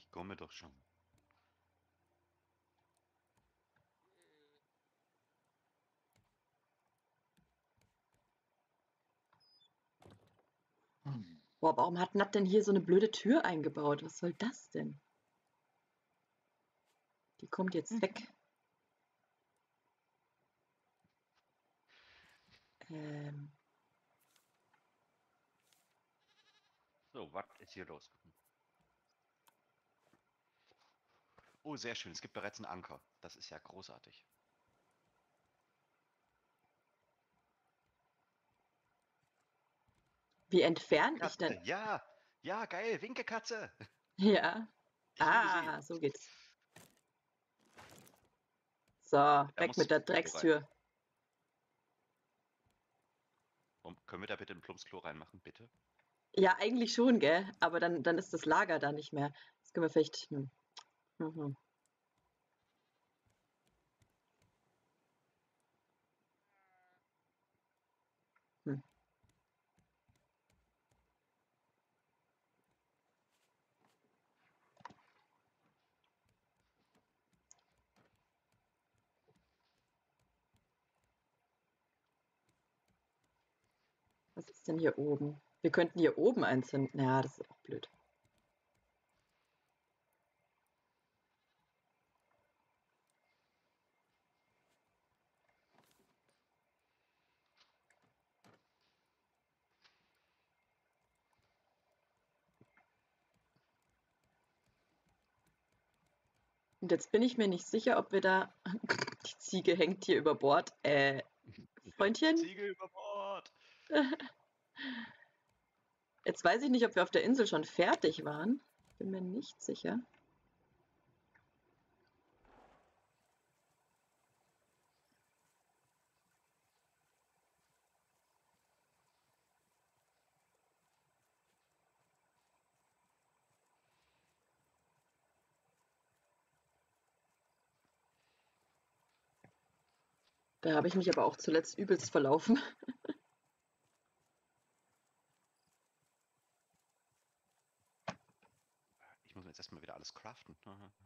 Ich komme doch schon. Boah, warum hat Nat denn hier so eine blöde Tür eingebaut? Was soll das denn? Die kommt jetzt weg. So, was ist hier los? Oh, sehr schön. Es gibt bereits einen Anker. Das ist ja großartig. Wie entferne ich Katze, denn? ja! Ja, geil, winke Katze! Ja. Ich liebe sie. So geht's. So, Da weg muss mit der Klo rein. Dreckstür. Und können wir da bitte ein Plumpsklo reinmachen, bitte? Ja, eigentlich schon, gell? Aber dann ist das Lager da nicht mehr. Das können wir vielleicht. Mhm. Hm. Was ist denn hier oben? Wir könnten hier oben einzünden. Ja, das ist auch blöd. Und jetzt bin ich mir nicht sicher, ob wir da. Die Ziege hängt hier über Bord. Freundchen? Ziege über Bord! Jetzt weiß ich nicht, ob wir auf der Insel schon fertig waren. Bin mir nicht sicher. Da habe ich mich aber auch zuletzt übelst verlaufen. Ich muss mir jetzt erstmal wieder alles craften.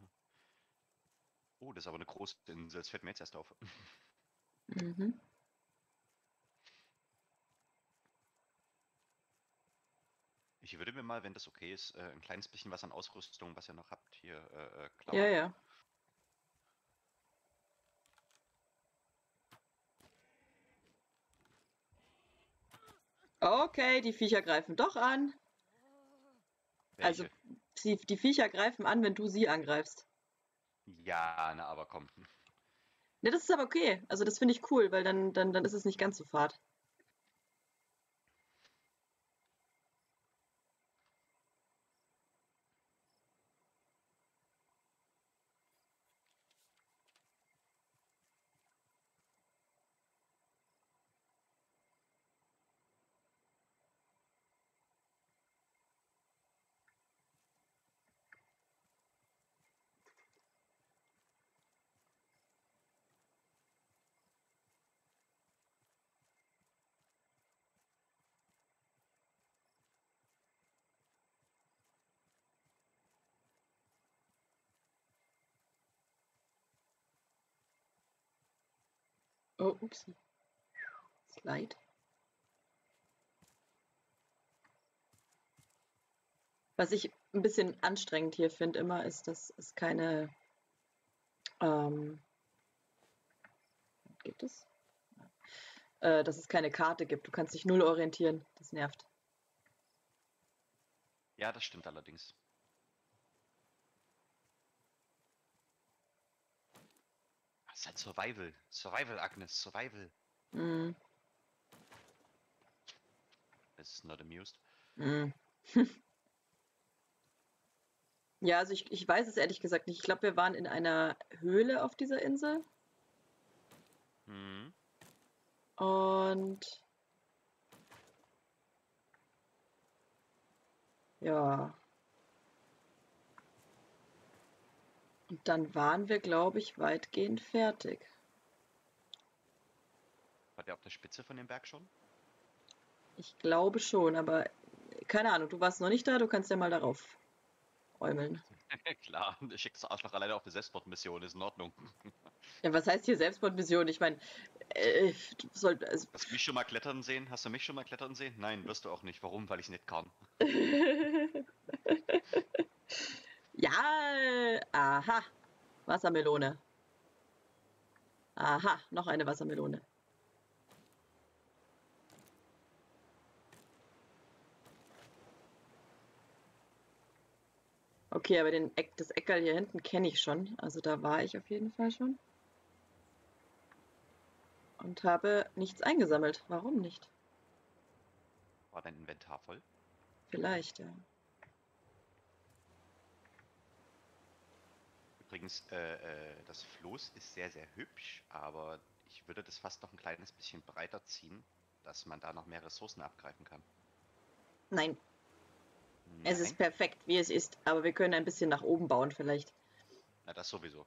Oh, das ist aber eine große Insel. Das fällt mir jetzt erst auf. Mhm. Ich würde mir mal, wenn das okay ist, ein kleines bisschen was an Ausrüstung, was ihr noch habt, hier Ja, klauen. ja. Okay, die Viecher greifen doch an. Also, Welche? die Viecher greifen an, wenn du sie angreifst. Ja, na, aber komm. Ne, das ist aber okay. Also, das finde ich cool, weil dann ist es nicht ganz so fad. Oh, upsi. Slide. Was ich ein bisschen anstrengend hier finde immer, ist, dass es keine. Gibt es? Dass es keine Karte gibt. Du kannst dich null orientieren. Das nervt. Ja, das stimmt allerdings. Das ist halt Survival. Survival, Agnes, Survival. Mm. It's not amused. Mm. Ja, also ich weiß es ehrlich gesagt nicht. Ich glaube, wir waren in einer Höhle auf dieser Insel. Mhm. Und ja. Und dann waren wir, glaube ich, weitgehend fertig. War der auf der Spitze von dem Berg schon? Ich glaube schon, aber keine Ahnung, du warst noch nicht da, du kannst ja mal darauf. räumeln. Klar, schickst du Arschloch alleine auf eine Selbstmordmission, ist in Ordnung. Ja, was heißt hier Selbstmordmission? Ich meine, also Hast du mich schon mal klettern sehen? Hast du mich schon mal klettern sehen? Nein, wirst du auch nicht. Warum? Weil ich nicht kann. Ja, aha, Wassermelone. Aha, noch eine Wassermelone. Okay, aber das Eckerl hier hinten kenne ich schon. Also da war ich auf jeden Fall schon. Und habe nichts eingesammelt. Warum nicht? War dein Inventar voll? Vielleicht, ja. Übrigens, das Floß ist sehr, sehr hübsch, aber ich würde das fast noch ein kleines bisschen breiter ziehen, dass man da noch mehr Ressourcen abgreifen kann. Nein, es ist Nein? perfekt, wie es ist. Aber wir können ein bisschen nach oben bauen vielleicht. Na, das sowieso.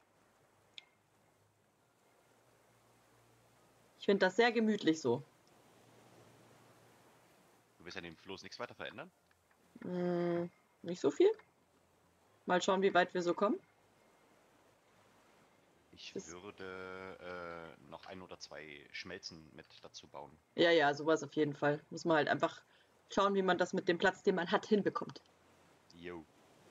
Ich finde das sehr gemütlich so. Du willst an dem Floß nichts weiter verändern? Nicht so viel. Mal schauen, wie weit wir so kommen. Ich Das, würde noch 1 oder 2 Schmelzen mit dazu bauen. ja, ja, sowas auf jeden Fall. Muss man halt einfach schauen, wie man das mit dem Platz, den man hat, hinbekommt. Jo.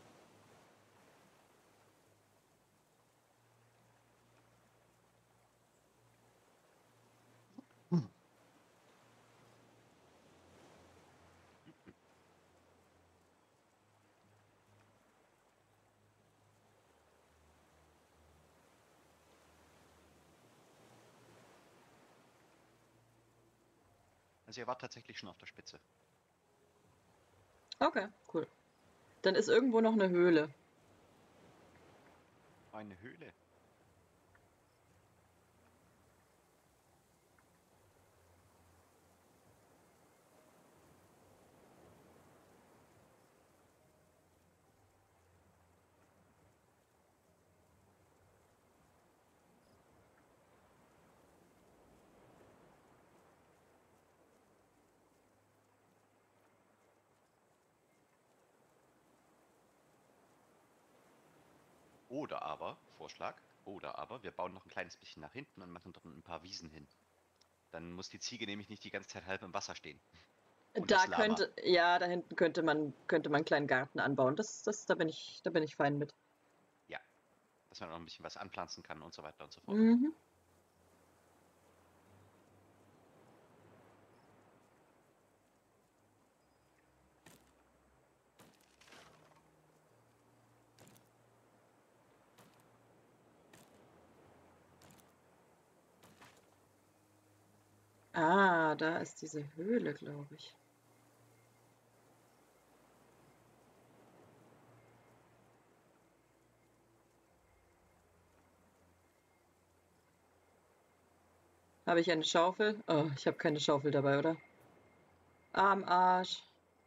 Also ihr wart tatsächlich schon auf der Spitze. Okay, cool. Dann ist irgendwo noch eine Höhle. Eine Höhle. Vorschlag, oder aber wir bauen noch ein kleines bisschen nach hinten und machen dort ein paar Wiesen hin. Dann muss die Ziege nämlich nicht die ganze Zeit halb im Wasser stehen. Und Da das Lava. ja, da hinten könnte man einen kleinen Garten anbauen. Da bin ich fein mit. Ja, dass man noch ein bisschen was anpflanzen kann und so weiter und so fort. Mhm. Ah, da ist diese Höhle, glaube ich. Habe ich eine Schaufel? Oh, ich habe keine Schaufel dabei, oder? Am Arsch.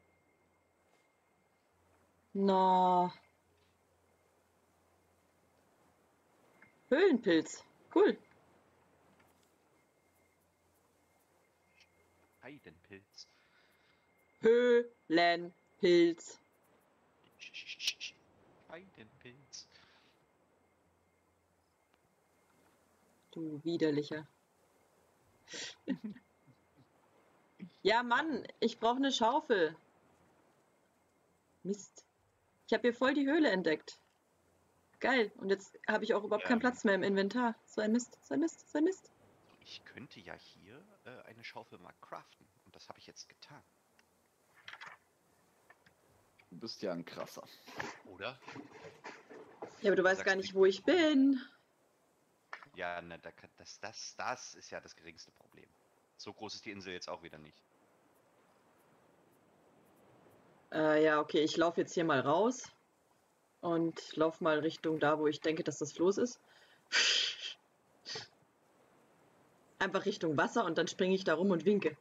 No. Höhlenpilz. Cool. Heidenpilz. Höhlenpilz. Heidenpilz. Du widerlicher. Ja, Mann, ich brauche eine Schaufel. Mist. Ich habe hier voll die Höhle entdeckt. Geil. Und jetzt habe ich auch überhaupt keinen Platz mehr im Inventar. So ein Mist, so ein Mist, so ein Mist. Ich könnte ja hier eine Schaufel mal craften. Und das habe ich jetzt getan. Du bist ja ein krasser. Oder? Ja, aber du weißt sagst gar nicht. nicht, wo ich bin. Ja, ne, das ist ja das geringste Problem. So groß ist die Insel jetzt auch wieder nicht. Ja, okay, ich laufe jetzt hier mal raus und laufe mal Richtung da, wo ich denke, dass das Floß ist. Einfach Richtung Wasser und dann springe ich da rum und winke.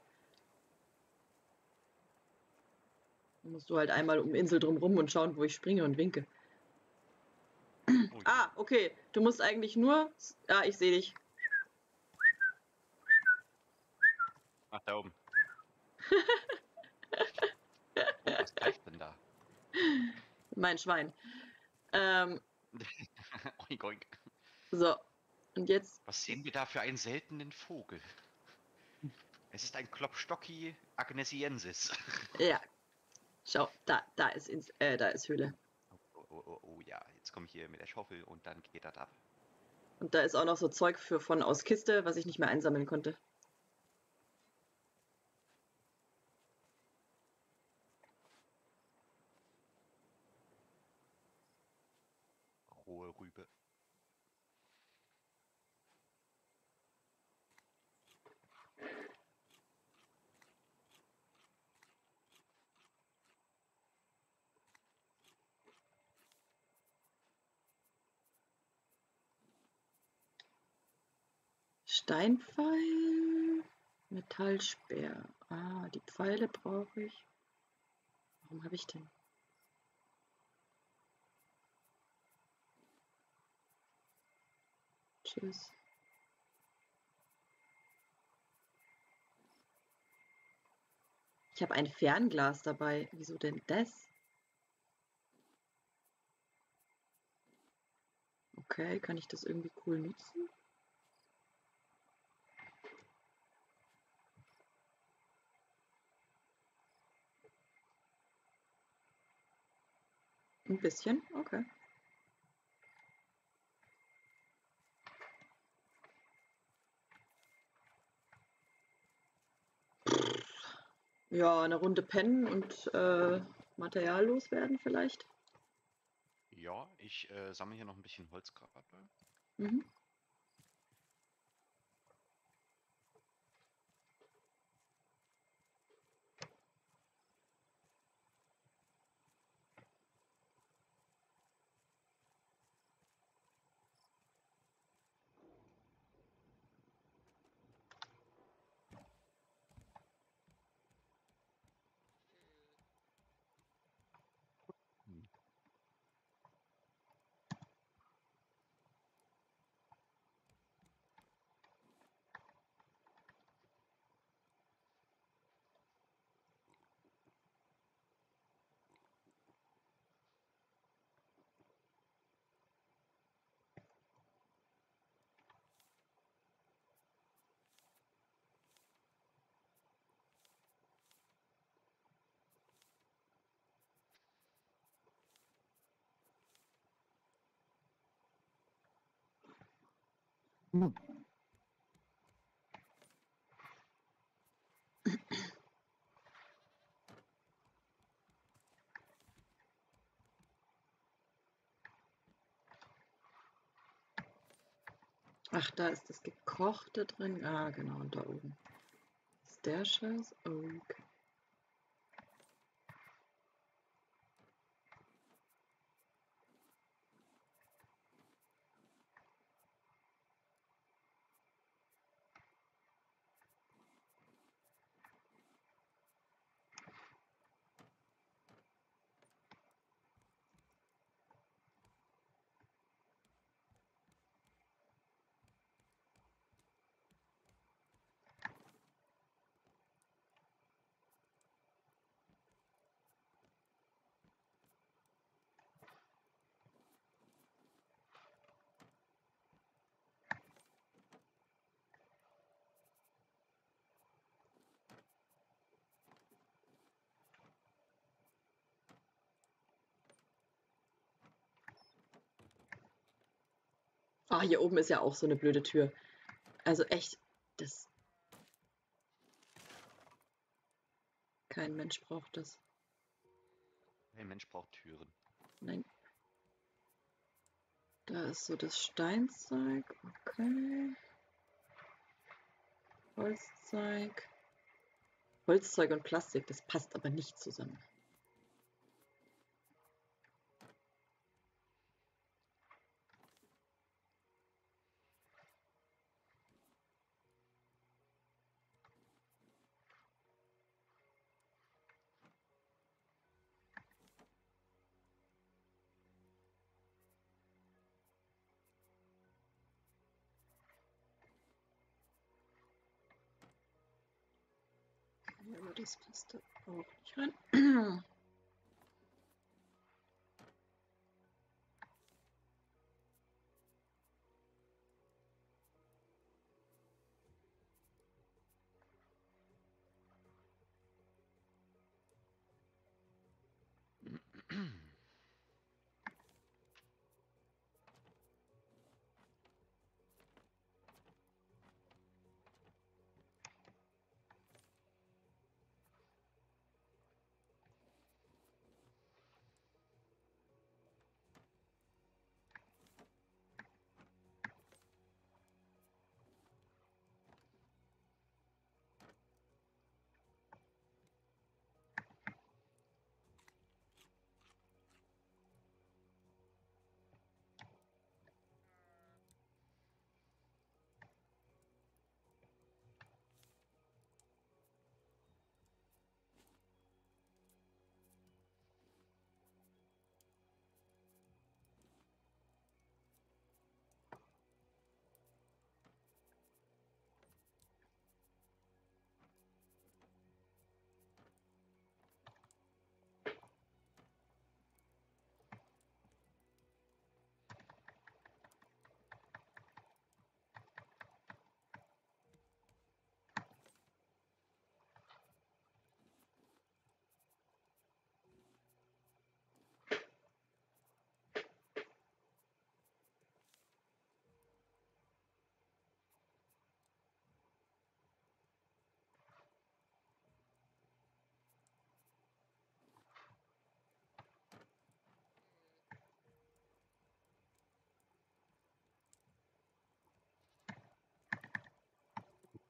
Dann musst du halt einmal um Insel drumrum und schauen, wo ich springe und winke. Oh, Ah, okay. Du musst eigentlich nur... Ah, ich sehe dich. ach, da oben. Oh, was greift denn da? Mein Schwein. Ähm, Oink, oink. so, und jetzt, Was sehen wir da für einen seltenen Vogel? Es ist ein Klopstocki agnesiensis. ja, schau, da ist Höhle. Oh ja, jetzt komme ich hier mit der Schaufel und dann geht das ab. Und da ist auch noch so Zeug von aus Kiste, was ich nicht mehr einsammeln konnte. Rohe Rübe. Steinpfeil, Metallspeer. Ah, die Pfeile brauche ich. Warum habe ich denn? Tschüss. Ich habe ein Fernglas dabei. Wieso denn das? Okay, kann ich das irgendwie cool nutzen? Ein bisschen, okay. Ja, eine Runde pennen und Material loswerden vielleicht. Ja, ich sammle hier noch ein bisschen Holz gerade. Mhm. Hm. Ach, da ist das Gekochte drin. Ah, genau, und da oben. Ist der Scheiß? Okay. Ah, hier oben ist ja auch so eine blöde Tür. Also echt, das. Kein Mensch braucht das. Ein Mensch braucht Türen. Nein. Da ist so das Steinzeug. Okay. Holzzeug. Holzzeug und Plastik, das passt aber nicht zusammen. Aber das passt da auch nicht rein.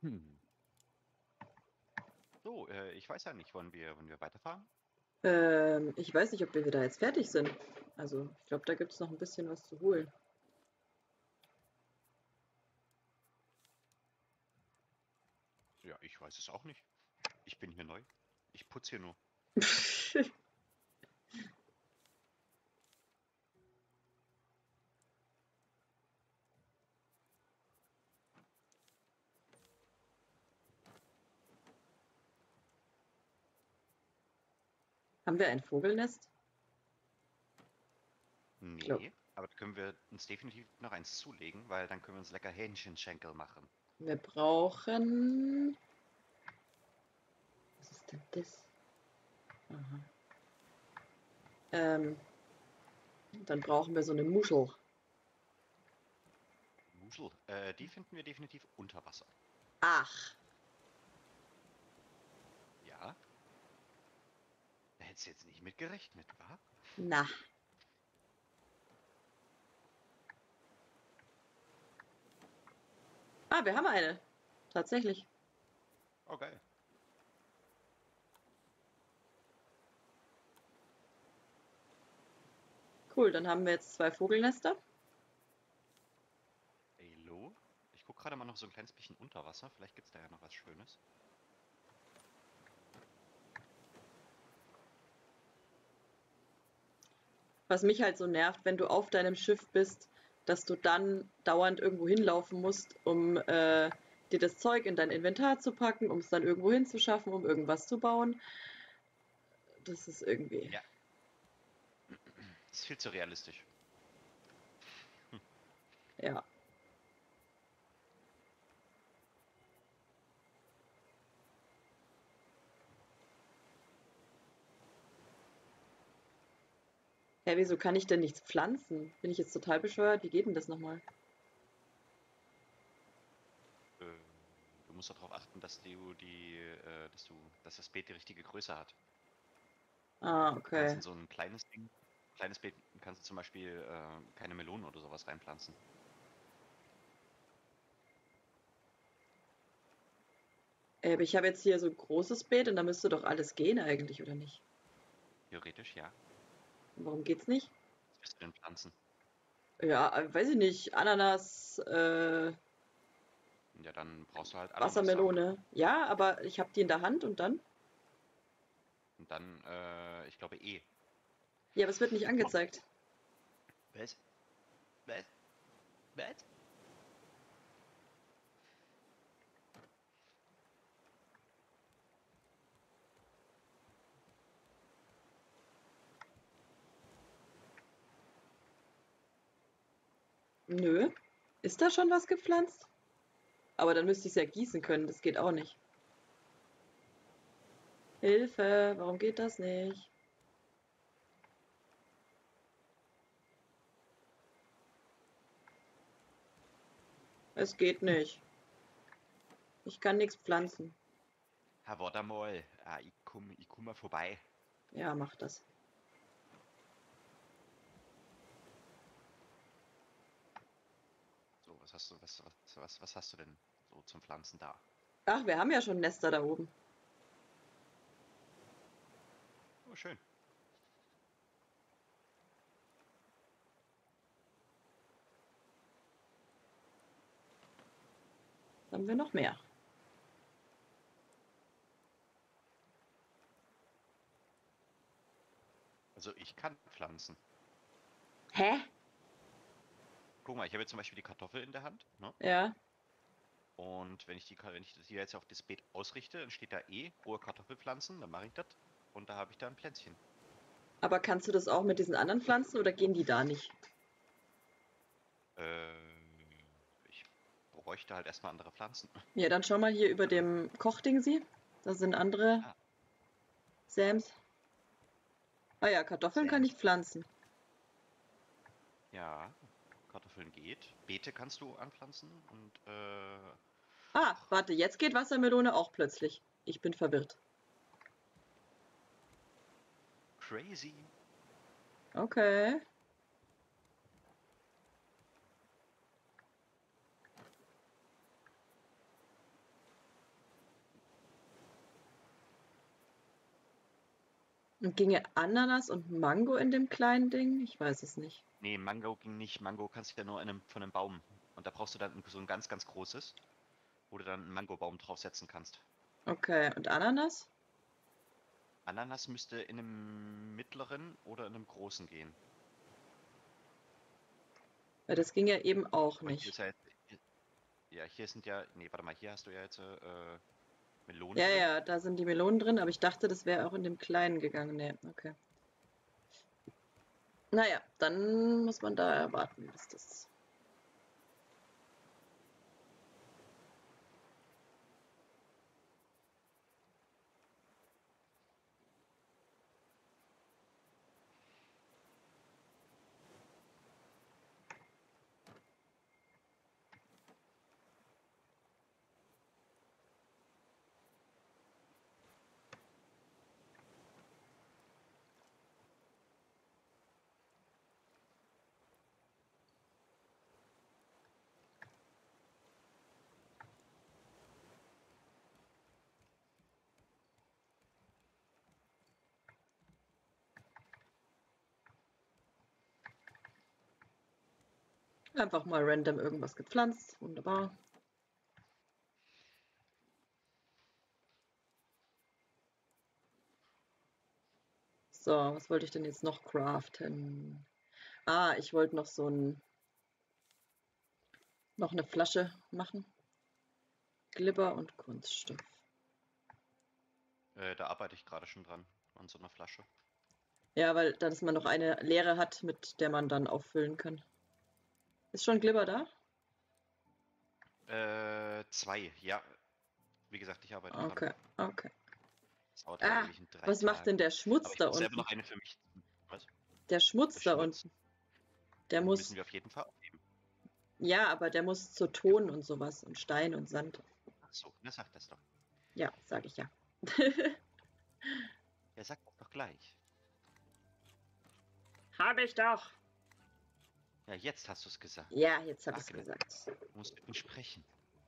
Hm. So, ich weiß ja nicht, wollen wir weiterfahren? Ich weiß nicht, ob wir da jetzt fertig sind. Also, ich glaube, da gibt es noch ein bisschen was zu holen. Ja, ich weiß es auch nicht. Ich bin hier neu. Ich putze hier nur. Haben wir ein Vogelnest? Glaub. Nee, aber da können wir uns definitiv noch eins zulegen, weil dann können wir uns lecker Hähnchenschenkel machen. Wir brauchen. Was ist denn das? Aha. Dann brauchen wir so eine Muschel. Muschel, die finden wir definitiv unter Wasser. Ach, Ja? Da hättest du jetzt nicht mit gerechnet, wa? na. Ah, wir haben eine. Tatsächlich. Oh, geil. Cool, dann haben wir jetzt 2 Vogelnester. Hallo? Ich gucke gerade mal noch so ein kleines bisschen unter Wasser. Vielleicht gibt es da ja noch was Schönes. Was mich halt so nervt, wenn du auf deinem Schiff bist, dass du dann dauernd irgendwo hinlaufen musst, um dir das Zeug in dein Inventar zu packen, um es dann irgendwo hinzuschaffen, um irgendwas zu bauen. Das ist irgendwie. Ja. Das ist viel zu realistisch. Ja. Ja, wieso kann ich denn nichts pflanzen? Bin ich jetzt total bescheuert? Wie geht denn das nochmal? Äh, Du musst darauf achten, dass das Beet die richtige Größe hat. Ah, Du kannst okay. in so ein kleines Beet kannst du zum Beispiel keine Melonen oder sowas reinpflanzen. Aber ich habe jetzt hier so ein großes Beet und da müsste doch alles gehen eigentlich, oder nicht? Theoretisch, ja. Warum geht's nicht? Was willst du denn pflanzen? Ja, weiß ich nicht. Ananas, Ja, dann brauchst du halt Ananassamen. Wassermelone. Ja, aber ich habe die in der Hand und dann? Und dann, ich glaube Ja, aber es wird nicht angezeigt. Was? Was? Was? Nö. Ist da schon was gepflanzt? Aber dann müsste ich es ja gießen können. Das geht auch nicht. Hilfe, warum geht das nicht? Es geht nicht. Ich kann nichts pflanzen. Herr warte mal. Ich komm mal vorbei. Ja, mach das. So, was hast du denn so zum Pflanzen da? Ach, wir haben ja schon Nester da oben. Oh, schön. Dann haben wir noch mehr. Also ich kann pflanzen. Hä? Guck mal, ich habe jetzt zum Beispiel die Kartoffel in der Hand, ne? Ja. Und wenn ich das hier jetzt auf das Beet ausrichte, dann steht da rohe Kartoffelpflanzen, dann mache ich das und da habe ich da ein Pflänzchen. Aber kannst du das auch mit diesen anderen Pflanzen oder gehen die da nicht? Ich bräuchte halt erstmal andere Pflanzen. Ja, dann schau mal hier über dem Kochding sie. Da sind andere Ah, Sams. Ah ja, Kartoffeln kann ich Sams. pflanzen. Ja, Kartoffeln geht. Beete kannst du anpflanzen und Ah, warte, jetzt geht Wassermelone auch plötzlich. Ich bin verwirrt. crazy. Okay. Und ginge Ananas und Mango in dem kleinen Ding? Ich weiß es nicht. Nee, Mango ging nicht. Mango kannst du ja nur von einem Baum. Und da brauchst du dann so ein ganz, ganz großes, wo du dann einen Mangobaum draufsetzen kannst. Okay, und Ananas? Ananas müsste in einem mittleren oder in einem großen gehen. Weil das ging ja eben auch Aber hier nicht. ist ja jetzt, ja, hier sind ja, nee, warte mal, hier hast du ja jetzt Melonen Ja, drin. ja, da sind die Melonen drin, aber ich dachte, das wäre auch in dem kleinen gegangen. Nee, okay. Naja, dann muss man da erwarten, bis das. Einfach mal random irgendwas gepflanzt. Wunderbar. So, was wollte ich denn jetzt noch craften? Ah, ich wollte noch noch eine Flasche machen. Glibber und Kunststoff. Da arbeite ich gerade schon dran, an so einer Flasche. Ja, weil dass man noch eine leere hat, mit der man dann auffüllen kann. Ist schon Glibber da? 2, ja. Wie gesagt, ich arbeite dran. Okay, okay. Das dauert halt Ah, ewig in 3 was macht denn Tagen. der Aber Schmutz ich da muss selber unten? noch eine für mich. Was? Der Schmutz Der da Schmutz? unten. Der Den muss. müssen wir auf jeden Fall aufnehmen. Ja, aber der muss zu Ton und sowas und Stein und Sand. Ach so, na sag das doch. Ja, sag ich ja. Ja, sag das doch gleich. Habe ich doch. Ja, jetzt hast du es gesagt. Ja, jetzt habe ich es Agnes, gesagt. du musst mit mir sprechen.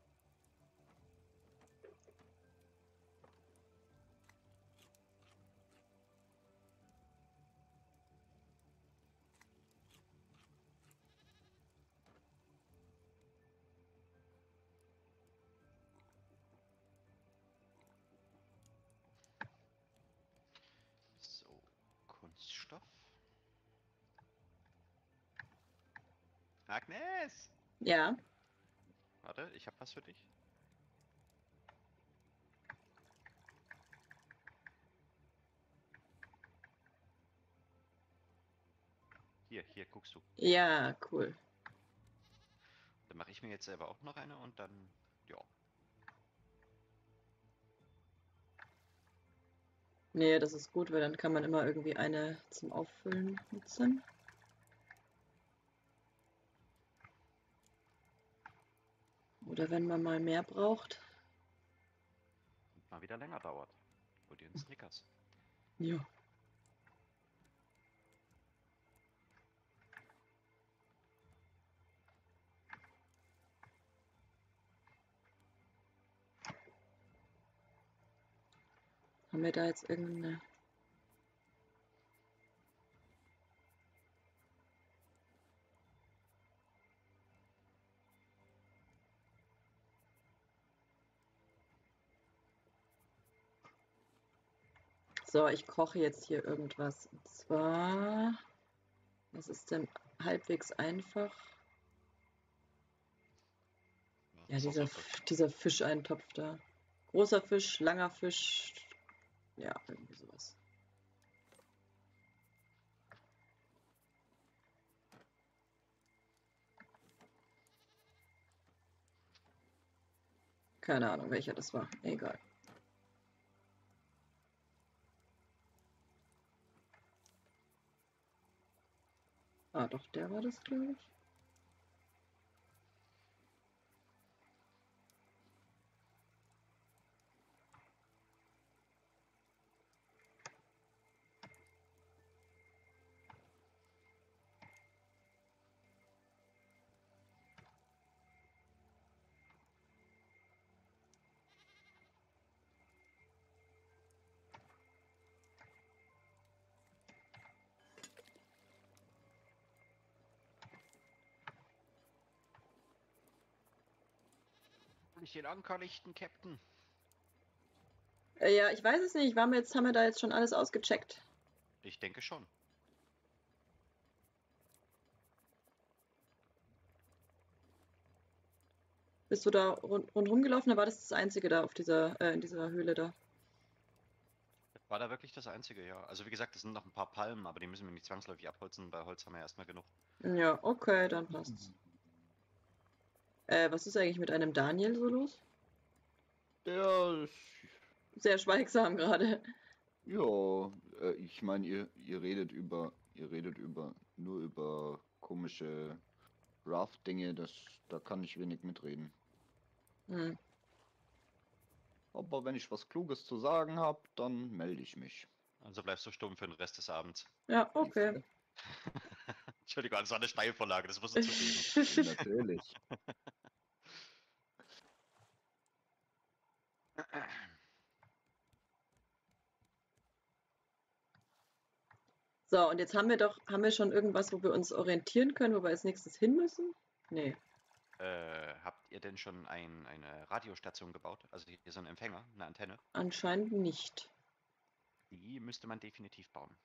So, Kunststoff. Agnes! Ja, Warte, ich habe was für dich. Hier, guckst du. ja, cool. Dann mache ich mir jetzt selber auch noch eine und dann, ja. Nee, das ist gut, weil dann kann man immer irgendwie eine zum Auffüllen nutzen. Oder wenn man mal mehr braucht. Und mal wieder länger dauert. Hol dir einen Snickers. Ja. Haben wir da jetzt irgendeine. So, ich koche jetzt hier irgendwas. Und zwar. Was ist denn halbwegs einfach? Ja, dieser Fischeintopf da. Großer Fisch, langer Fisch. Ja, irgendwie sowas. Keine Ahnung, welcher das war. Egal. Ah, doch, der war das, glaube ich. ich den Anker lichten, Captain? Ja, ich weiß es nicht. Haben wir da jetzt schon alles ausgecheckt? Ich denke schon. Bist du da rundherum gelaufen? Da war das Einzige da auf in dieser Höhle da. War da wirklich das Einzige, ja. Also wie gesagt, es sind noch ein paar Palmen, aber die müssen wir nicht zwangsläufig abholzen. Bei Holz haben wir ja erstmal genug. Ja, okay, dann passt's. Was ist eigentlich mit einem Daniel so los? Der ist, Sehr schweigsam gerade. ja, ich meine, ihr redet nur über komische Raft-Dinge, da kann ich wenig mitreden. Hm. Aber wenn ich was Kluges zu sagen habe, dann melde ich mich. Also bleibst du stumm für den Rest des Abends. Ja, okay. Entschuldigung, das war eine Steilvorlage, das musst du zugeben. Natürlich. So, und jetzt haben wir schon irgendwas, wo wir uns orientieren können, wo wir als nächstes hin müssen? Nee. Habt ihr denn schon eine Radiostation gebaut? Also hier so ein Empfänger, eine Antenne? Anscheinend nicht. Die müsste man definitiv bauen.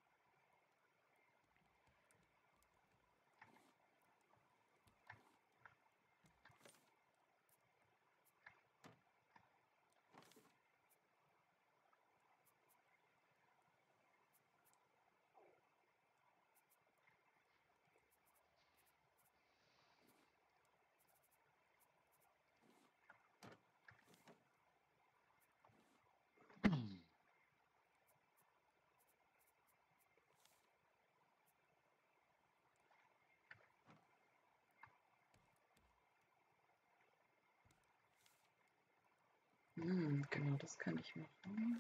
Genau, das kann ich machen.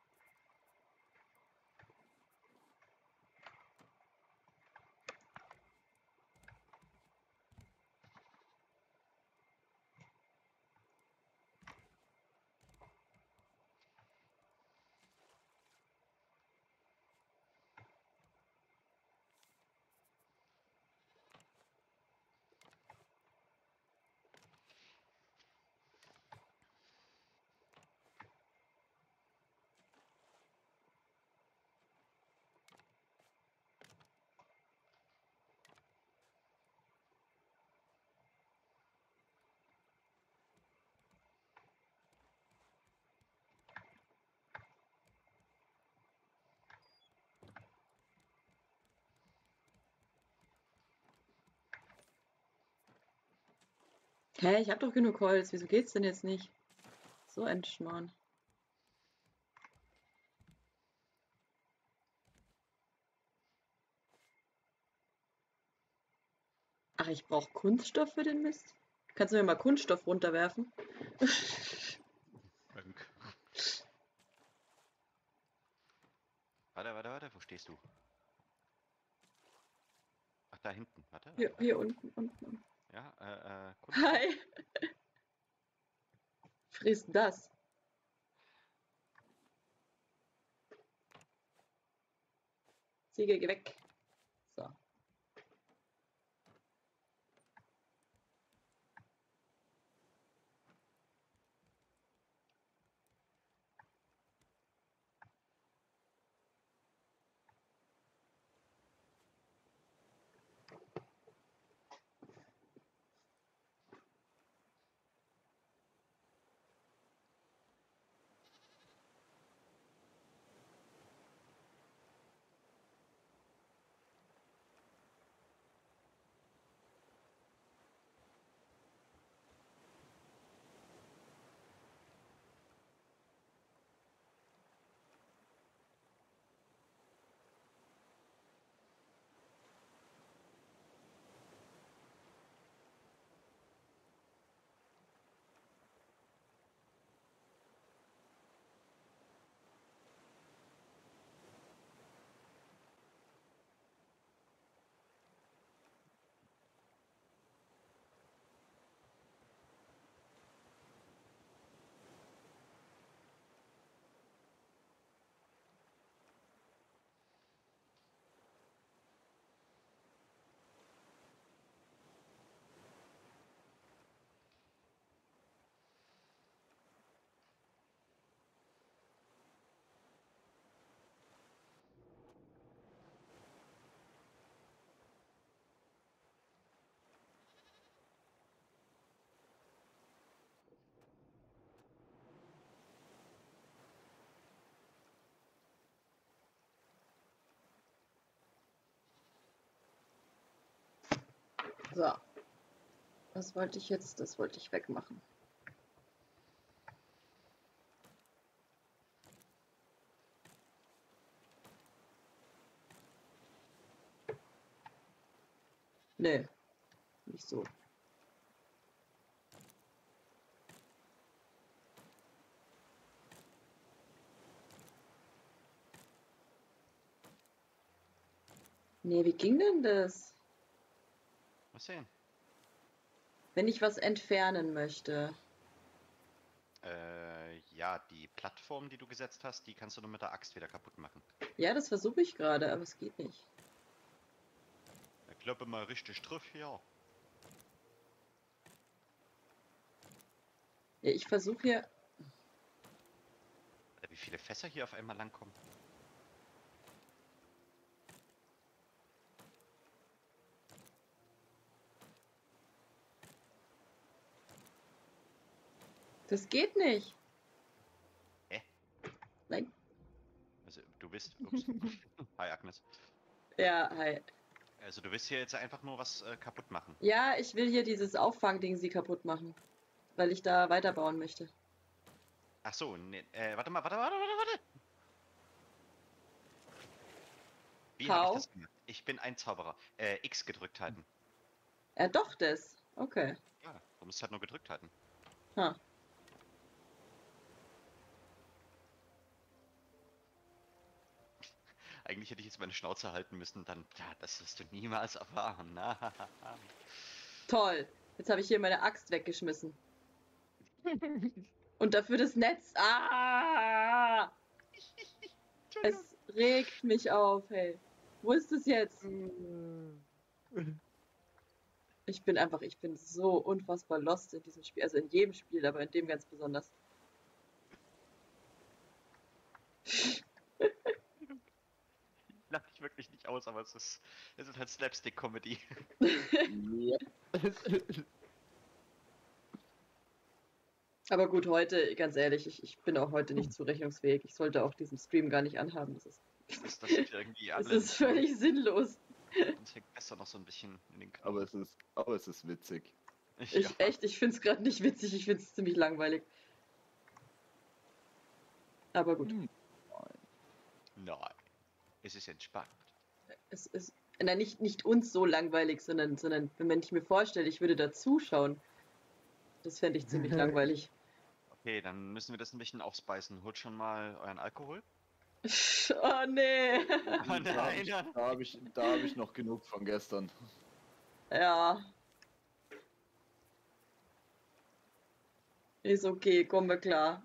Hä, ich habe doch genug Holz. Wieso geht's denn jetzt nicht? So ein Schmarrn. Ach, ich brauche Kunststoff für den Mist? Kannst du mir mal Kunststoff runterwerfen? Mönk. Warte, wo stehst du? Ach, da hinten, warte. Hier unten. Ja, Kunststoff. Hi! Frisst das? Ziege, geh weg. So. So. Was wollte ich jetzt? Das wollte ich wegmachen. Nee, nicht so. Nee, wie ging denn das? Mal sehen. Wenn ich was entfernen möchte. Ja, die Plattform, die du gesetzt hast, die kannst du nur mit der Axt wieder kaputt machen. Ja, das versuche ich gerade, aber es geht nicht. Kloppe mal richtig drauf, ja. Ja, ich versuche hier. Wie viele Fässer hier auf einmal langkommen. Das geht nicht. Hä? Nein. Also du bist. Ups. Hi Agnes. Ja, hi. Also du willst hier jetzt einfach nur was kaputt machen. Ja, ich will hier dieses Auffangding sie kaputt machen. Weil ich da weiterbauen möchte. Ach so, nee, warte. Wie habe ich How? das gemacht? Ich bin ein Zauberer. X gedrückt halten. Ja, doch das. Okay. Ja, du musst halt nur gedrückt halten. Ha. Eigentlich hätte ich jetzt meine Schnauze halten müssen, dann, ja, das wirst du niemals erfahren. Na, Toll. Jetzt habe ich hier meine Axt weggeschmissen. Und dafür das Netz. Ah! Es regt mich auf, hey. Wo ist es jetzt? Ich bin so unfassbar lost in diesem Spiel. Also in jedem Spiel, aber in dem ganz besonders. lach dich wirklich nicht aus, aber es ist halt Slapstick-Comedy. Ja. Aber gut, heute, ganz ehrlich, ich bin auch heute nicht zurechnungsfähig. Ich sollte auch diesen Stream gar nicht anhaben. Das sieht irgendwie Es alle. ist völlig sinnlos. Uns hängt besser noch so ein bisschen in den Aber Knochen. es ist witzig. Ja. Ich finde es gerade nicht witzig. Ich finde es ziemlich langweilig. Aber gut. Nein. Es ist entspannt. Es ist, nein, nicht uns so langweilig, sondern wenn ich mir vorstelle, ich würde da zuschauen, das fände ich ziemlich langweilig. Okay, dann müssen wir das ein bisschen aufspeisen. Holt schon mal euren Alkohol. Oh nee. Oh nein. Da hab ich noch genug von gestern. Ja. Ist okay, kommen wir klar.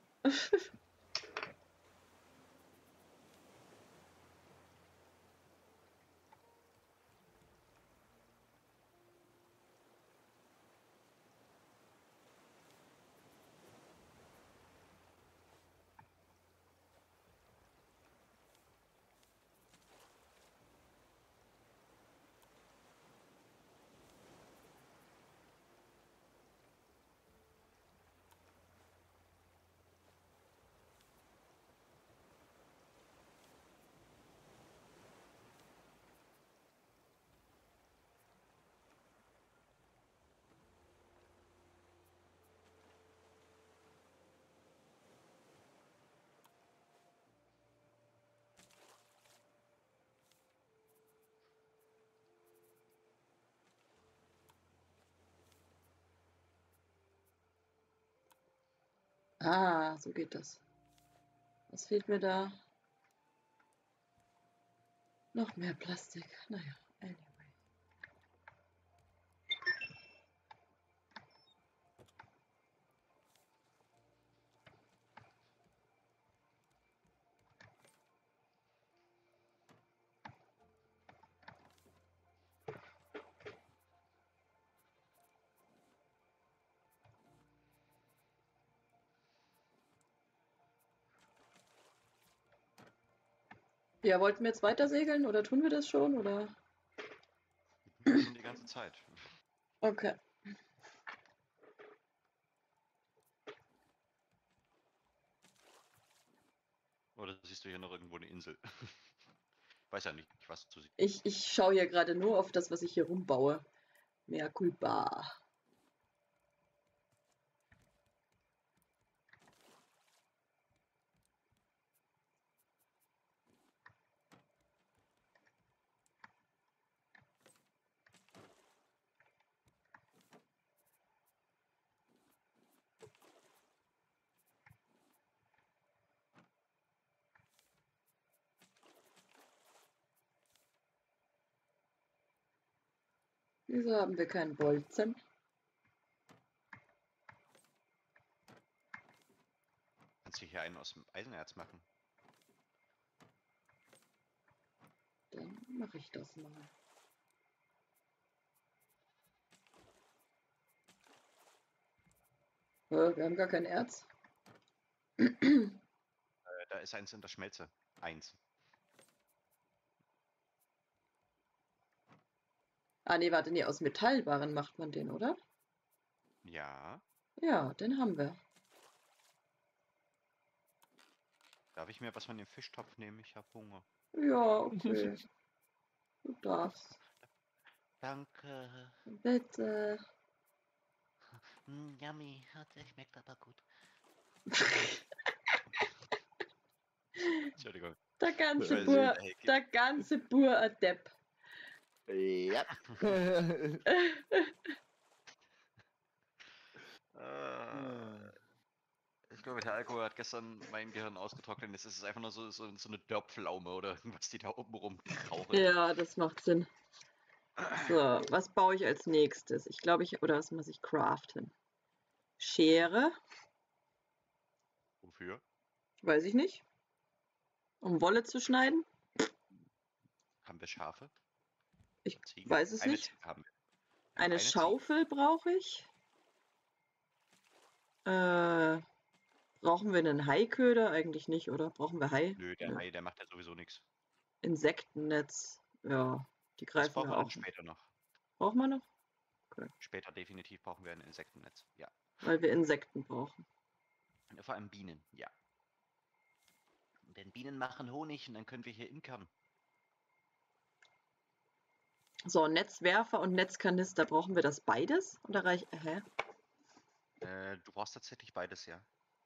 Ah, so geht das. Was fehlt mir da? Noch mehr Plastik. Naja, anyway. Ja, wollten wir jetzt weiter segeln oder tun wir das schon? Oder? Schon die ganze Zeit. Okay. Oder siehst du hier noch irgendwo eine Insel? Weiß ja nicht, was du siehst. Ich schaue hier gerade nur auf das, was ich hier rumbaue. Mea culpa. Wieso haben wir keinen Bolzen? Kannst du hier einen aus dem Eisenerz machen? Dann mache ich das mal. Wir haben gar kein Erz. Da ist eins in der Schmelze. Eins. Ah, nee, warte, nee, aus Metallbarren macht man den, oder? Ja. Ja, den haben wir. Darf ich mir was von dem Fischtopf nehmen? Ich habe Hunger. Ja, okay. Du darfst. Danke. Bitte. Yummy. Das schmeckt aber gut. Entschuldigung. Der ganze Weil- Bur, hey, der ganze Bur ein Depp. Ja. Ich glaube, der Alkohol hat gestern mein Gehirn ausgetrocknet. Jetzt ist es einfach nur so eine Dörrpflaume oder irgendwas, die da oben rumkrauchen. Ja, das macht Sinn. So, was baue ich als nächstes? Ich glaube, oder was muss ich craften? Schere, Wofür? weiß ich nicht. Um Wolle zu schneiden? Haben wir Schafe? Ich Ziegen? weiß es Eine nicht. Ziege haben wir. Eine Ziege. Schaufel brauche ich. Brauchen wir einen Haiköder? Eigentlich nicht, oder? Brauchen wir Hai? Nö, der Hai, der macht ja sowieso nichts. Insektennetz. Ja, die Das greifen brauchen wir wir dann auch. später noch. Brauchen wir noch? Später definitiv brauchen wir ein Insektennetz. Ja. Weil wir Insekten brauchen. Und vor allem Bienen, ja. Denn Bienen machen Honig und dann können wir hier imkern. So, Netzwerfer und Netzkanister. Brauchen wir das beides? Oder reicht. Hä? Du brauchst tatsächlich beides, ja.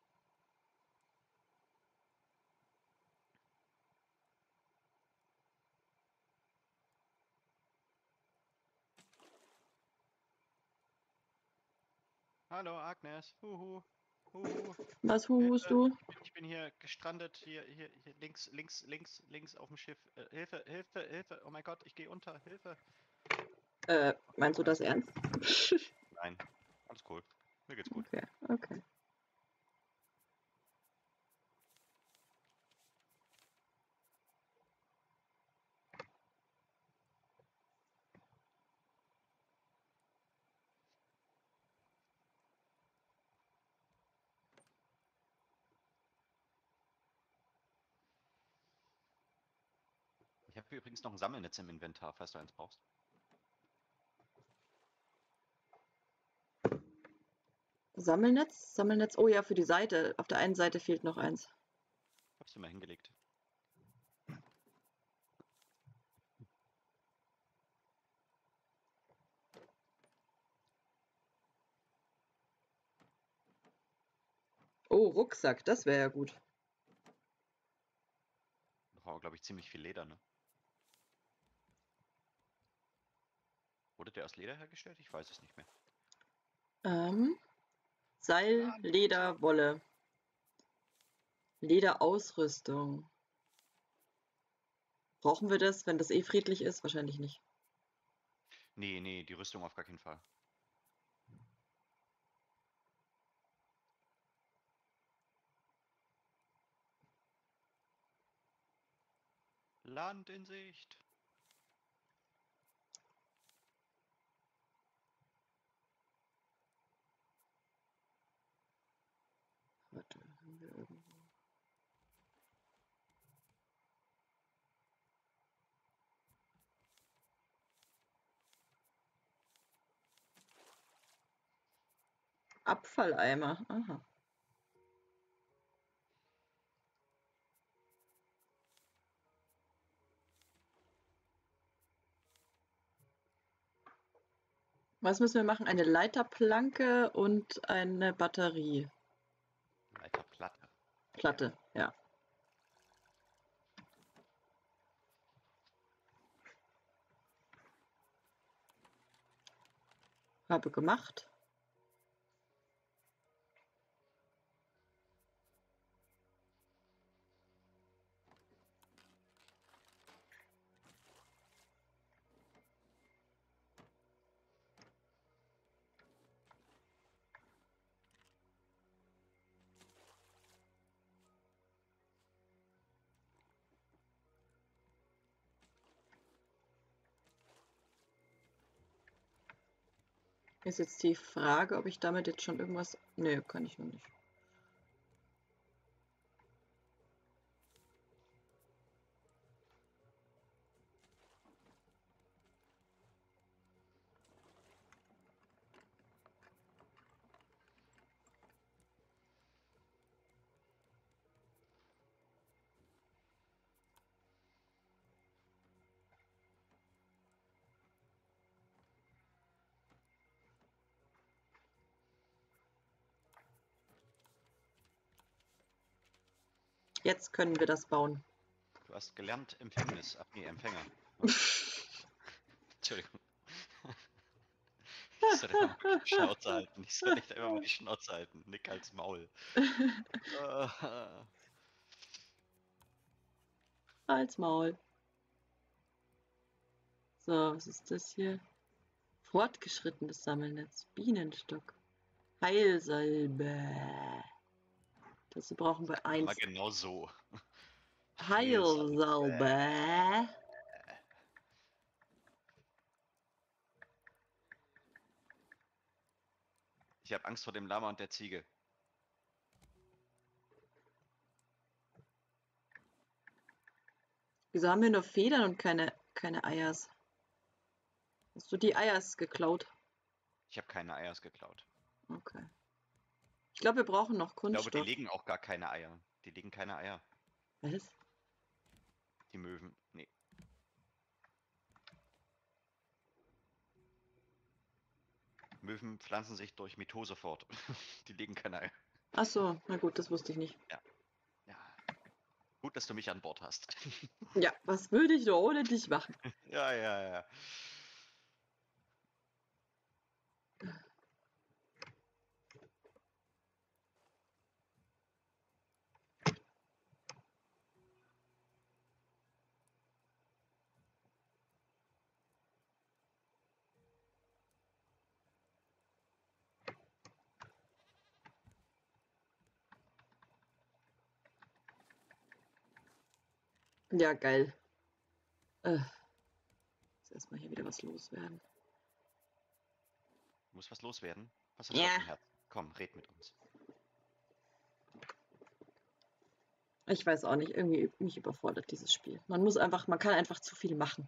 Hallo Agnes. Huhu. Huhu. Was huhust du? Ich bin hier gestrandet. Hier links auf dem Schiff. Hilfe, Hilfe, Hilfe. Oh mein Gott, ich gehe unter. Hilfe. Meinst du das ernst? Nein, alles cool. Mir geht's gut. Okay, okay. Ich habe übrigens noch ein Sammelnetz im Inventar, falls du eins brauchst. Sammelnetz? Sammelnetz? Oh ja, für die Seite. Auf der einen Seite fehlt noch eins. Hab's dir mal hingelegt. Oh, Rucksack, das wäre ja gut. Da brauchen wir, glaube ich, ziemlich viel Leder, ne? Wurde der aus Leder hergestellt? Ich weiß es nicht mehr. Seil, Leder, Wolle. Lederausrüstung. Brauchen wir das, wenn das eh friedlich ist? Wahrscheinlich nicht. Nee, die Rüstung auf gar keinen Fall. Land in Sicht. Warte, haben wir irgendwo. Abfalleimer. Aha. Was müssen wir machen? Eine Leiterplanke und eine Batterie. Leiterplatte. Platte, ja. Habe gemacht. Ist jetzt die Frage, ob ich damit jetzt schon irgendwas... Nee, kann ich noch nicht. Jetzt können wir das bauen. Du hast gelernt Empfängnis. Ach nee, Empfänger. Entschuldigung. Ich soll einfach mal die Schnauze halten. Ich soll nicht einfach mal die Schnauze halten. Nick als Maul. Als Maul. So, was ist das hier? Fortgeschrittenes Sammelnetz. Bienenstock. Heilsalbe. Dazu brauchen wir Mal 1. genau so. Heilsalbe. Ich habe Angst vor dem Lama und der Ziege. Wieso haben wir nur Federn und keine Eiers? Hast du die Eiers geklaut? Ich habe keine Eiers geklaut. Okay. Ich glaube, wir brauchen noch Ich glaube, Kunststoff. die legen auch gar keine Eier. Die legen keine Eier. Was? Die Möwen. Nee. Möwen pflanzen sich durch Mitose fort. Die legen keine Eier. Ach so, na gut, das wusste ich nicht. Ja. Gut, dass du mich an Bord hast. Ja, was würde ich doch ohne dich machen? Ja. Ja, geil. Jetzt erstmal hier wieder was loswerden. Muss was loswerden? Was hast du Ja. auf dem Herz? Komm, red mit uns. Ich weiß auch nicht, irgendwie mich überfordert dieses Spiel. Man kann einfach zu viel machen.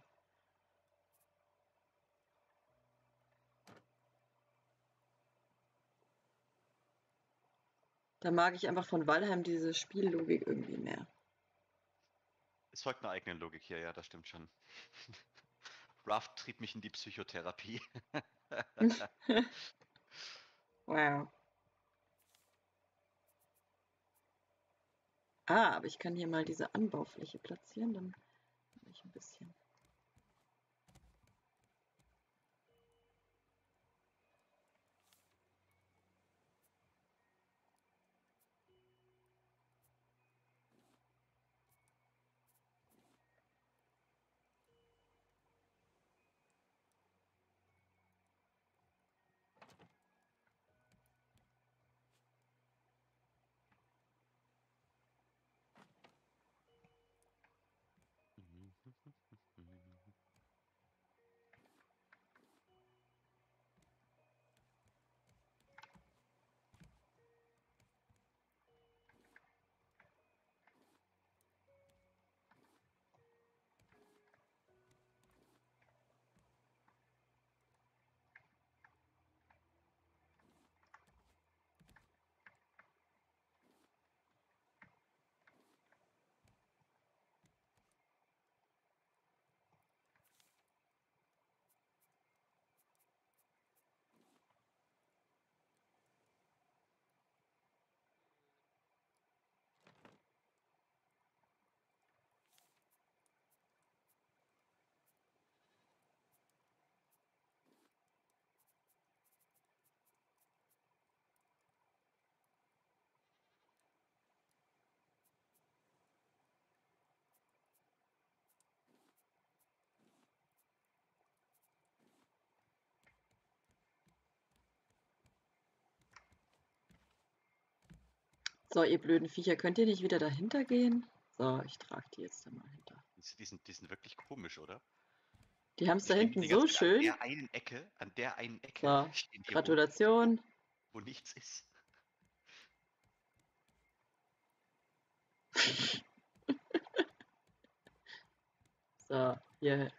Da mag ich einfach von Valheim diese Spiellogik irgendwie mehr. Es folgt eine eigene Logik hier, ja, das stimmt schon. Raft trieb mich in die Psychotherapie. Wow. Ah, aber ich kann hier mal diese Anbaufläche platzieren, dann habe ich ein bisschen. So, ihr blöden Viecher, könnt ihr nicht wieder dahinter gehen? So, ich trage die jetzt da mal hinter. Die sind wirklich komisch, oder? Die haben es Die da stehen hinten die so ganze Zeit schön. an der einen Ecke So, stehen die rum, Gratulation. wo nichts ist. So, hier.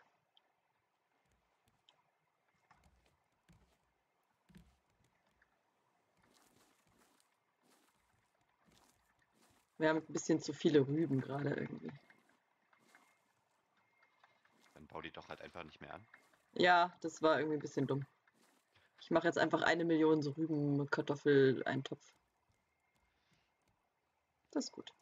Wir haben ein bisschen zu viele Rüben gerade irgendwie. Dann bau die doch halt einfach nicht mehr an. Ja, das war irgendwie ein bisschen dumm. Ich mache jetzt einfach 1 Million so Rüben-Kartoffel-Eintopf. Das ist gut.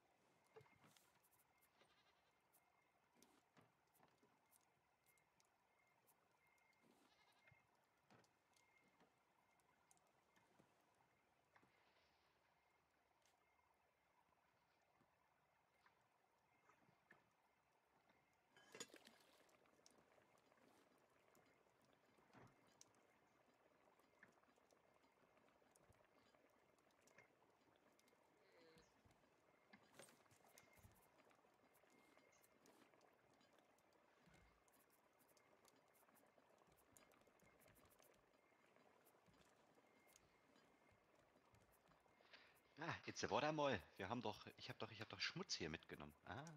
Ah, jetzt warte mal. Ich hab doch Schmutz hier mitgenommen. Ah.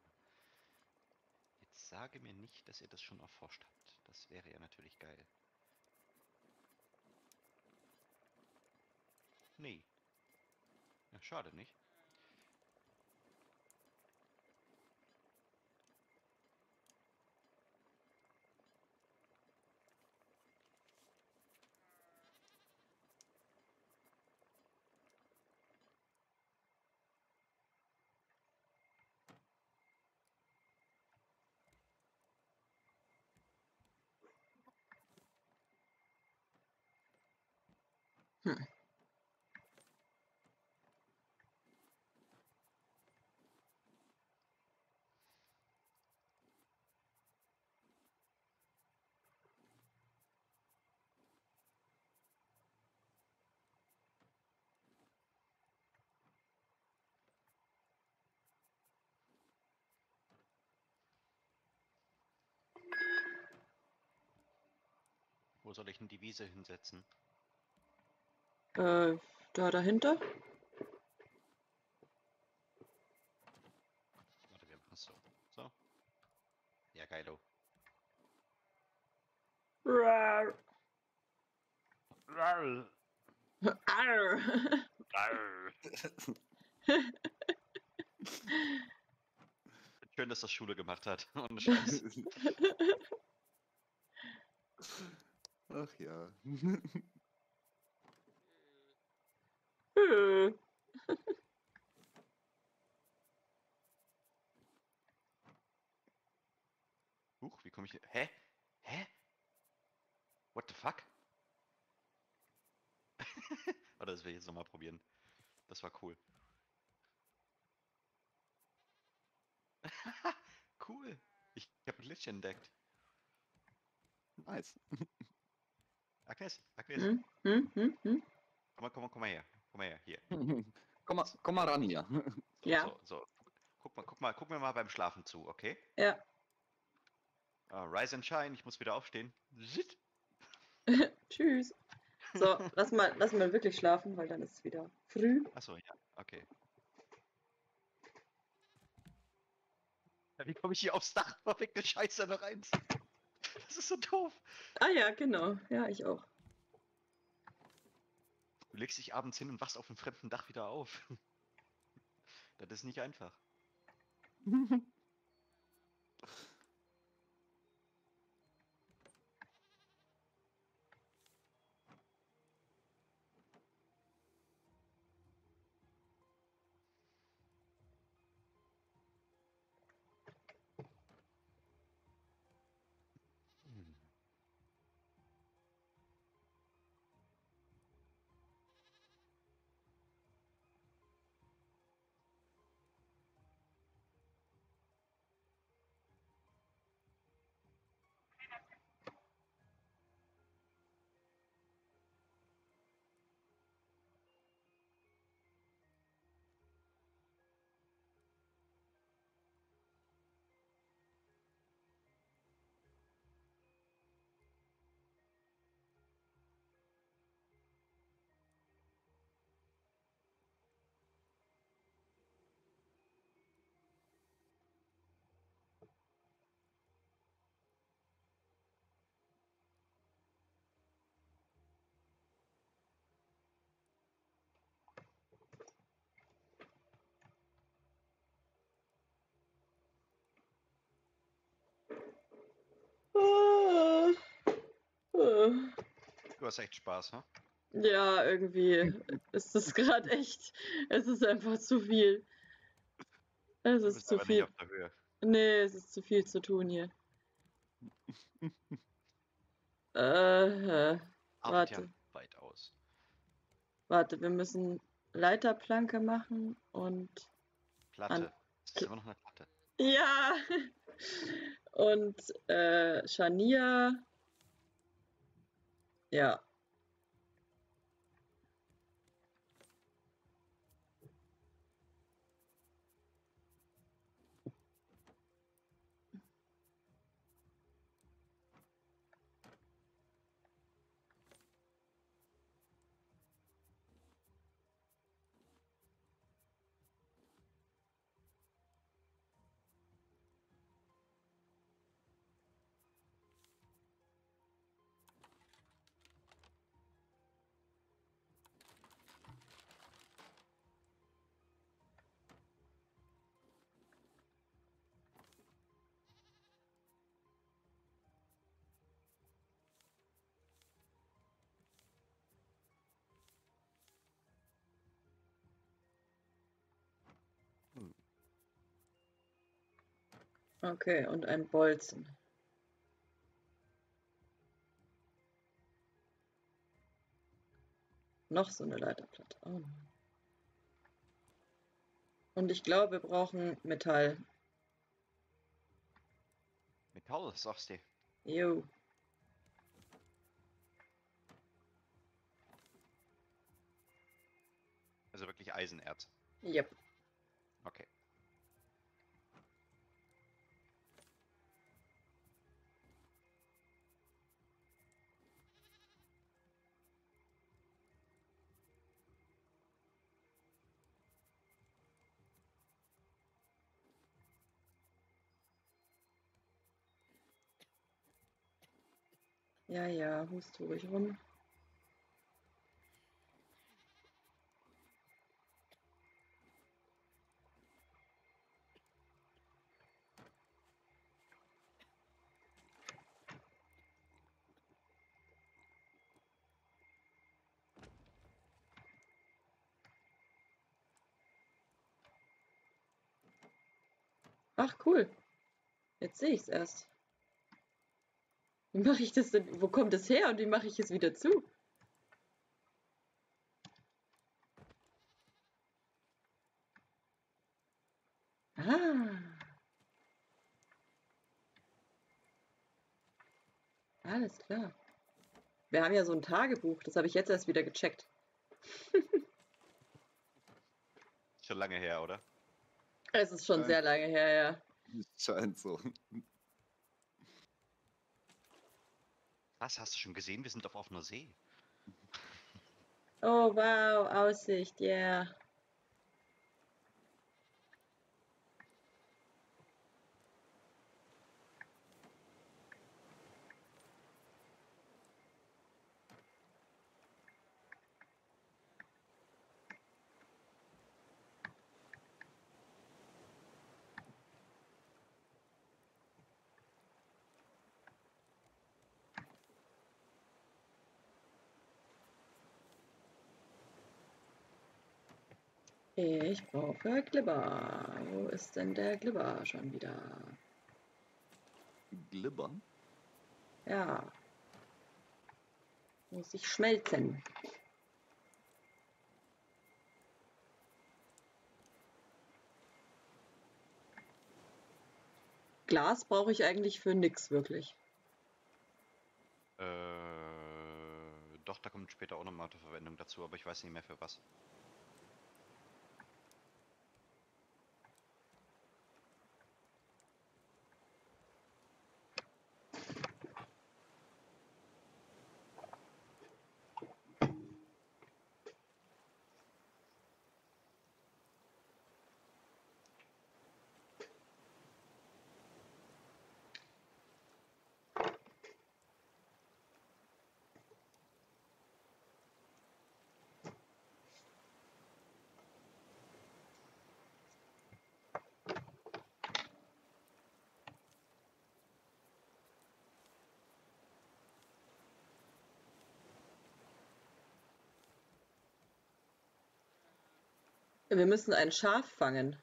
Jetzt sage mir nicht, dass ihr das schon erforscht habt. Das wäre ja natürlich geil. Nee. Ja, schade nicht. Hm. Wo soll ich denn die Wiese hinsetzen? Da dahinter? Warte, wir machen es so. So. Ja, geilo. Rar. Arr. Arr. Arr. Schön, dass das Schule gemacht hat. Ohne Scheiß. Ach ja. Huch, wie komme ich. Hä? Hä? What the fuck? Oder das will ich jetzt nochmal probieren. Das war cool. Cool. Ich habe ein Glitch entdeckt. Nice. Agnes, Hm, hm, hm, hm. komm mal her. Komm mal her, hier. Komm mal ran hier. So, Ja. so. Guck mir mal beim Schlafen zu, okay? Ja. Rise and shine, ich muss wieder aufstehen. Zit. Tschüss. So, lass mal wirklich schlafen, weil dann ist es wieder früh. Achso, ja, okay. Ja, wie komme ich hier aufs Dach? Verfickte Scheiße noch eins. Das ist so doof. Ah ja, genau. Ja, ich auch. Du legst dich abends hin und wachst auf einem fremden Dach wieder auf. Das ist nicht einfach. Hm. Ah, ah. Du hast echt Spaß, ha? Ja, irgendwie ist es gerade echt. Es ist einfach zu viel. Es Du ist bist zu aber nicht viel. auf der Höhe. Nee, es ist zu viel zu tun hier. Artet ja Warte, weit aus. warte, wir müssen Leiterplanke machen und an. Platte. Es ist immer noch eine Platte. Ja! Und Scharnier. Ja. Hm. Okay, und ein Bolzen. Noch so eine Leiterplatte. Oh. Und ich glaube, wir brauchen Metall. Metall, sagst du. Jo. Also wirklich Eisenerz. Yep. Okay. Ja, ja, hust du ruhig rum. Ach, cool. Jetzt sehe ich es erst. Wie mache ich das denn? Wo kommt es her und wie mache ich es wieder zu? Ah, alles klar. Wir haben ja so ein Tagebuch, das habe ich jetzt erst wieder gecheckt. Schon lange her, oder? Es ist schon sehr lange her, ja. Scheint so. Was, hast du schon gesehen? Wir sind auf offener See. Oh, wow, Aussicht, yeah. Ich brauche Glibber. Wo ist denn der Glibber schon wieder? Glibber? Ja. Muss ich schmelzen. Glas brauche ich eigentlich für nix wirklich. Doch, da kommt später auch nochmal zur Verwendung dazu, aber ich weiß nicht mehr für was. Wir müssen ein Schaf fangen.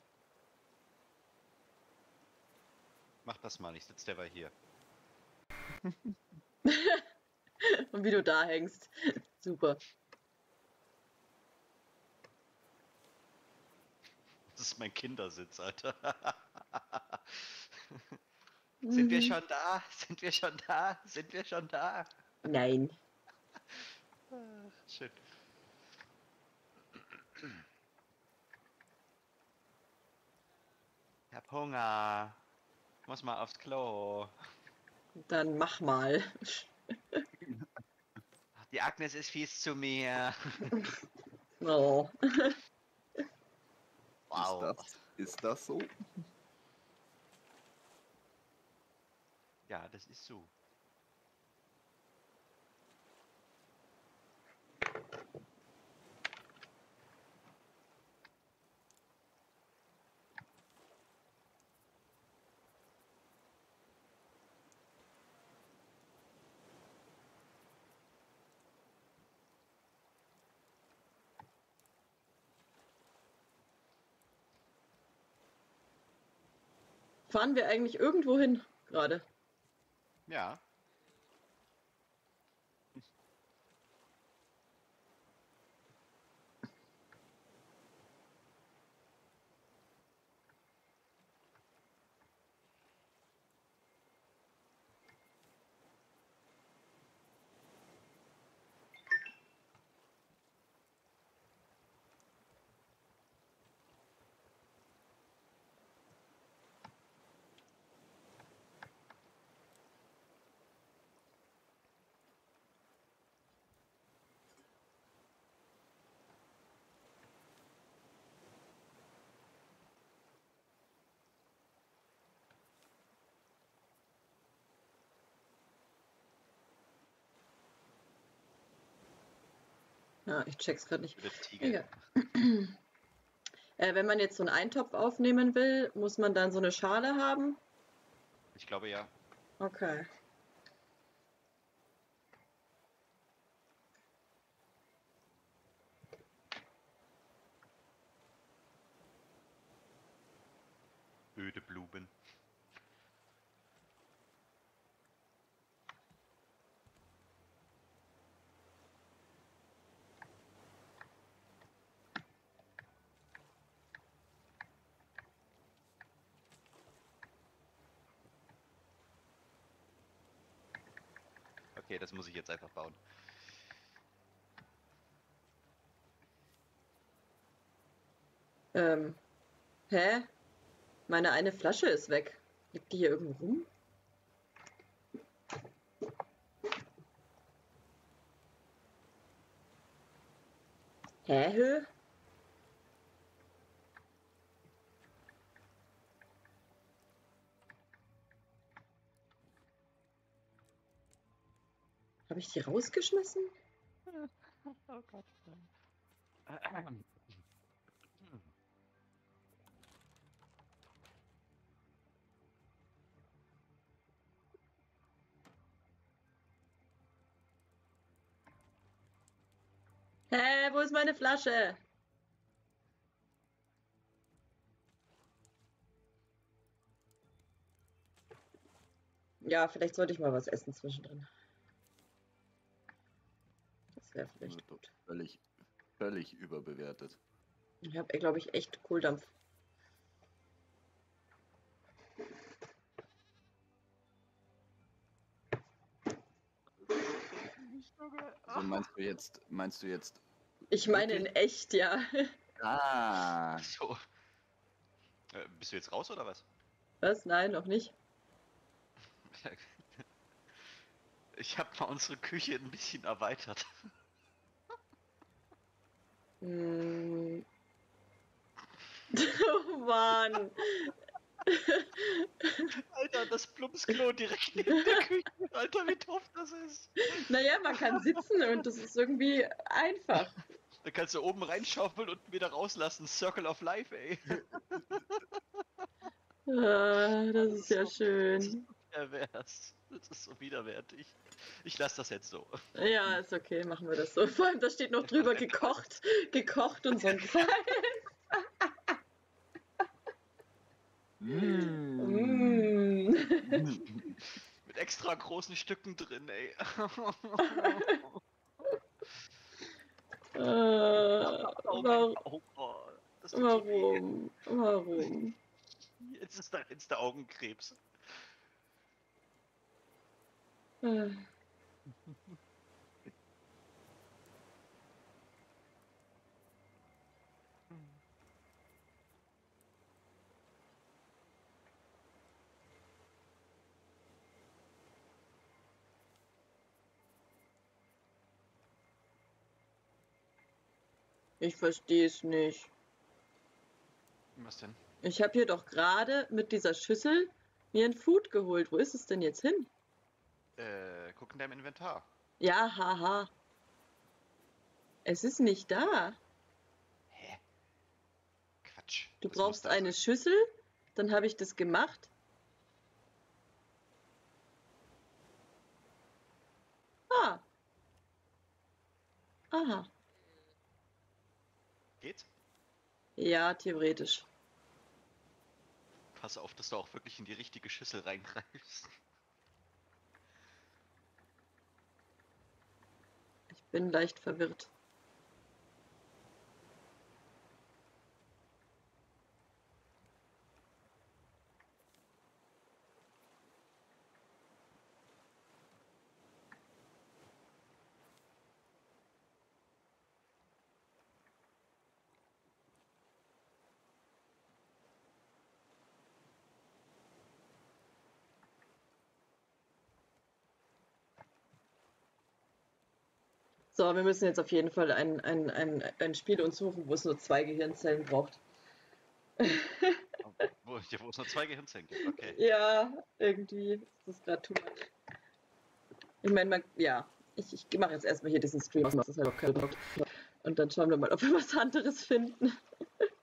Mach das mal, ich sitze derweil hier. Und wie du da hängst. Super. Das ist mein Kindersitz, Alter. Sind wir schon da? Sind wir schon da? Sind wir schon da? Nein. Schön. Ich hab Hunger. Muss mal aufs Klo. Dann mach mal. Die Agnes ist fies zu mir. Oh. Wow. Ist das so? Ja, das ist so. Fahren wir eigentlich irgendwo hin gerade? Ja. Ja, ich check's gerade nicht. Für den Tiger. Egal. Wenn man jetzt so einen Eintopf aufnehmen will, muss man dann so eine Schale haben? Ich glaube ja. Okay. Öde Blumen. Okay, das muss ich jetzt einfach bauen. Hä? Meine eine Flasche ist weg. Liegt die hier irgendwo rum? Hä? Habe ich die rausgeschmissen? Oh Gott. Hä, wo ist meine Flasche? Ja, vielleicht sollte ich mal was essen zwischendrin. Das wäre vielleicht gut. Völlig überbewertet. Ich habe, glaube ich, echt Kohldampf. Also meinst du jetzt Ich meine in echt, ja. Ah, So. Bist du jetzt raus oder was? Was? Nein, noch nicht. Ich habe mal unsere Küche ein bisschen erweitert. Hm. Oh Mann. Alter, das Plumpsklo direkt neben der Küche. Alter, wie doof das ist. Naja, man kann sitzen und das ist irgendwie einfach. Da kannst du oben reinschaufeln und wieder rauslassen. Circle of Life, ey. Ah, das ist ja schön. Pervers. Das ist so widerwärtig. Ich lasse das jetzt so. Ja, ist okay, machen wir das so. Vor allem, da steht noch drüber gekocht und so ein Kreis. Mm. Mit extra großen Stücken drin, ey. Warum? Das tut so weh. Warum? Jetzt ist der Augenkrebs. Äh. Ich verstehe es nicht. Was denn? Ich habe hier doch gerade mit dieser Schüssel mir ein Food geholt. Wo ist es denn jetzt hin? Guck in deinem Inventar. Ja, haha. Es ist nicht da. Hä? Quatsch. Du Das muss brauchst da eine sein. Schüssel, dann habe ich das gemacht. Ah. Aha. Geht's? Ja, theoretisch. Pass auf, dass du auch wirklich in die richtige Schüssel reingreifst. Ich bin leicht verwirrt. So, wir müssen jetzt auf jeden Fall ein Spiel uns suchen, wo es nur 2 Gehirnzellen braucht. Wo es nur 2 Gehirnzellen gibt, okay. Ja, irgendwie ist das gerade too much. Ich meine, ja, ich mache jetzt erstmal hier diesen Stream, das ist halt auch kein Bock. Und dann schauen wir mal, ob wir was anderes finden.